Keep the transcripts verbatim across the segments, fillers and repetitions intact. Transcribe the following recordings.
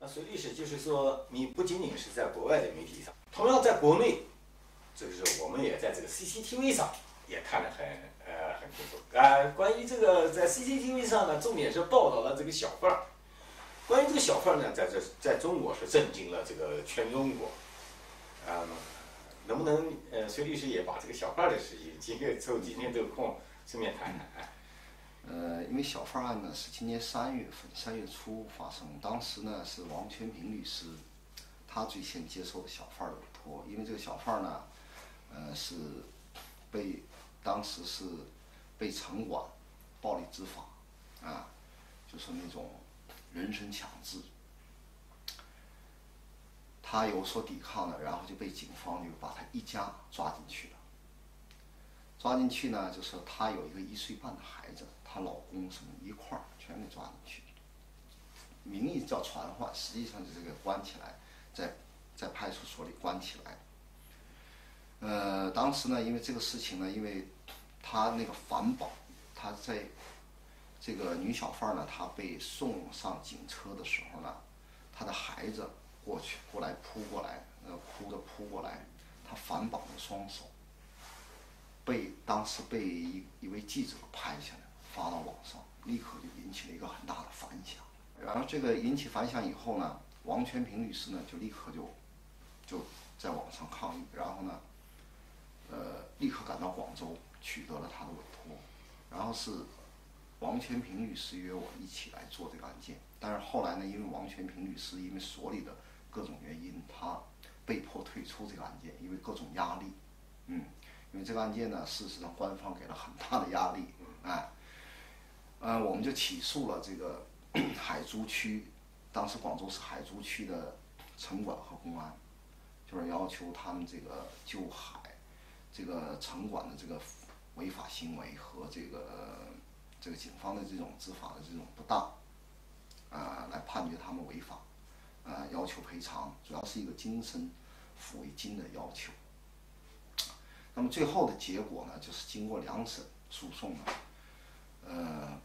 那隋律师就是说，你不仅仅是在国外的媒体上，同样在国内，这个是我们也在这个 C C T V 上也看得很呃很清楚啊。关于这个在 C C T V 上呢，重点是报道了这个小贩儿。关于这个小贩儿呢，在这在中国是震惊了这个全中国。啊、嗯，能不能呃，隋律师也把这个小贩儿的事情，今天抽今天这个空顺便谈谈？哎。 呃，因为小贩案呢是今年三月份三月初发生，当时呢是王全平律师，他最先接受的小贩的委托，因为这个小贩呢，呃是被当时是被城管暴力执法，啊，就是那种人身强制，他有所抵抗呢，然后就被警方就把他一家抓进去了。抓进去呢，就是她有一个一岁半的孩子，她老公什么一块儿全给抓进去，名义叫传唤，实际上是这个关起来，在在派出所里关起来。呃，当时呢，因为这个事情呢，因为她那个反保，她在这个女小贩呢，她被送上警车的时候呢，她的孩子过去过来扑过来，呃，哭着扑过来，她反绑了双手。被当时被一一位记者拍下来，发到网上，立刻就引起了一个很大的反响。然后这个引起反响以后呢，王全平律师呢就立刻就就在网上抗议，然后呢，呃，立刻赶到广州取得了他的委托，然后是王全平律师约我一起来做这个案件。但是后来呢，因为王全平律师因为所里的各种原因，他被迫退出这个案件，因为各种压力，嗯。因为这个案件呢，事实上官方给了很大的压力，哎，呃，我们就起诉了这个海珠区，当时广州市海珠区的城管和公安，就是要求他们这个就海这个城管的这个违法行为和这个这个警方的这种执法的这种不当，啊、呃，来判决他们违法，啊、呃，要求赔偿，主要是一个精神抚慰金的要求。那么最后的结果呢，就是经过两审诉讼呢，呃，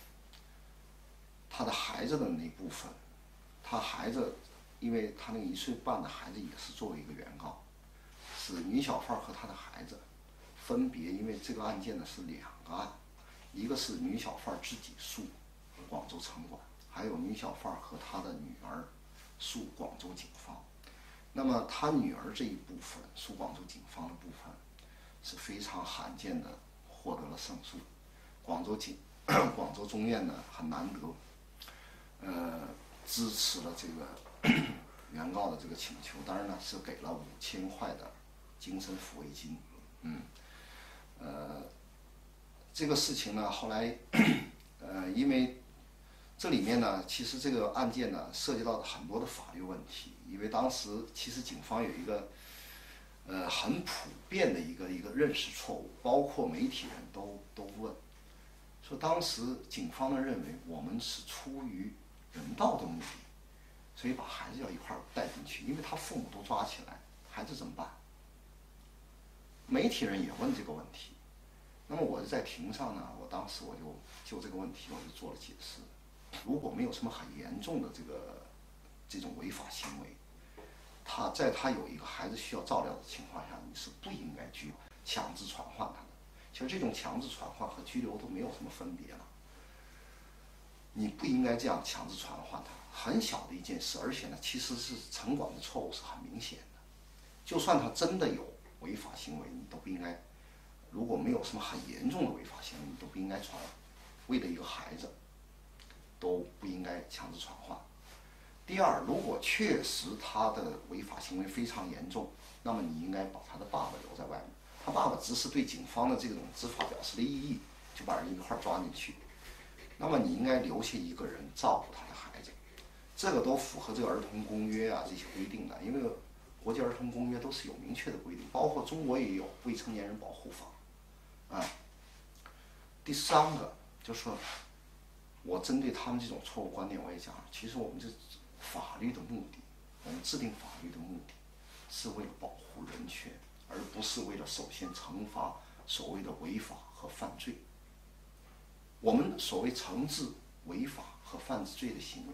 他的孩子的那部分，他孩子，因为他那个一岁半的孩子也是作为一个原告，是女小贩和他的孩子，分别因为这个案件呢是两个案，一个是女小贩自己诉广州城管，还有女小贩和他的女儿诉广州警方。那么他女儿这一部分诉广州警方的部分，是非常罕见的获得了胜诉，广州警广州中院呢很难得，呃，支持了这个原告的这个请求，当然呢是给了五千块的精神抚慰金，嗯，呃，这个事情呢后来，呃，因为这里面呢其实这个案件呢涉及到了很多的法律问题，因为当时其实警方有一个。呃，很普遍的一个一个认识错误，包括媒体人都都问，说当时警方呢认为我们是出于人道的目的，所以把孩子要一块儿带进去，因为他父母都抓起来，孩子怎么办？媒体人也问这个问题，那么我就在庭上呢，我当时我就就这个问题我就做了解释，如果没有什么很严重的这个这种违法行为。他在他有一个孩子需要照料的情况下，你是不应该去强制传唤他的。其实这种强制传唤和拘留都没有什么分别了。你不应该这样强制传唤他，很小的一件事，而且呢，其实是城管的错误是很明显的。就算他真的有违法行为，你都不应该。如果没有什么很严重的违法行为，你都不应该传。为了一个孩子，都不应该强制传唤。第二，如果确实他的违法行为非常严重，那么你应该把他的爸爸留在外面。他爸爸只是对警方的这种执法表示了异议，就把人一块抓进去。那么你应该留下一个人照顾他的孩子，这个都符合这个儿童公约啊这些规定的，因为国际儿童公约都是有明确的规定，包括中国也有未成年人保护法。啊，第三个就是说，我针对他们这种错误观念，我也讲，其实我们这。法律的目的，我们制定法律的目的，是为了保护人权，而不是为了首先惩罚所谓的违法和犯罪。我们所谓惩治违法和犯罪的行为，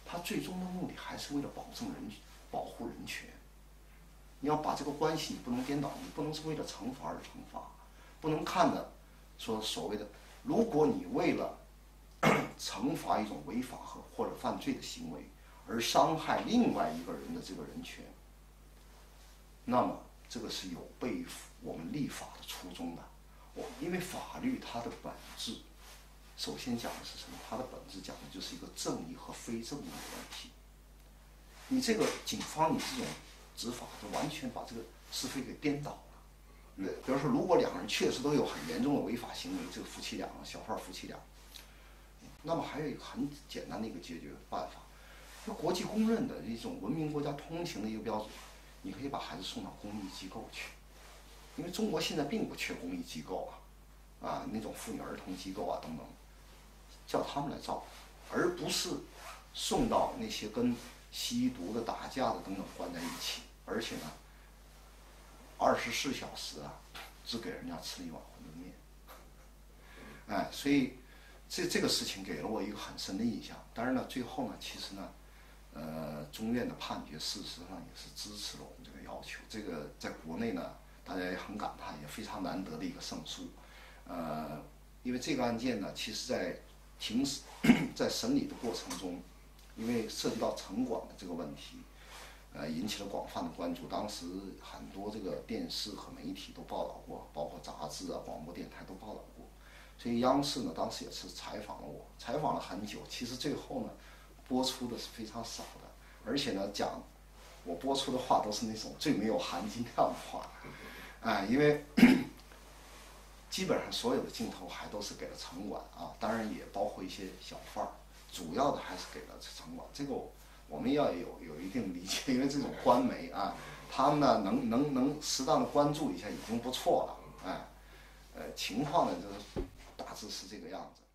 它最终的目的还是为了保证人保护人权。你要把这个关系你不能颠倒，你不能是为了惩罚而惩罚，不能看的说所谓的，如果你为了惩罚一种违法和或者犯罪的行为而伤害另外一个人的这个人权，那么这个是有悖我们立法的初衷的。我因为法律它的本质，首先讲的是什么？它的本质讲的就是一个正义和非正义的问题。你这个警方你这种执法就完全把这个是非给颠倒了。嗯，比如说，如果两个人确实都有很严重的违法行为，这个夫妻俩小贩夫妻俩，那么还有一个很简单的一个解决办法，就国际公认的一种文明国家通行的一个标准，你可以把孩子送到公益机构去，因为中国现在并不缺公益机构啊，啊那种妇女儿童机构啊等等，叫他们来照顾，而不是送到那些跟吸毒的、打架的等等关在一起，而且呢，二十四小时啊，只给人家吃一碗馄饨面，哎，所以这这个事情给了我一个很深的印象。当然了，最后呢，其实呢，呃，中院的判决事实上也是支持了我们这个要求。这个在国内呢，大家也很感叹，也非常难得的一个胜诉。呃，因为这个案件呢，其实在庭在审理的过程中，因为涉及到城管的这个问题，呃，引起了广泛的关注。当时很多这个电视和媒体都报道过，包括杂志啊、广播电台都报道过。所以央视呢，当时也是采访了我，采访了很久。其实最后呢，播出的是非常少的，而且呢，讲我播出的话都是那种最没有含金量的话，哎，因为基本上所有的镜头还都是给了城管啊，当然也包括一些小贩儿。主要的还是给了城管，这个我们要有有一定理解，因为这种官媒啊，他们呢能能能适当的关注一下已经不错了，哎，呃，情况呢就是大致是这个样子。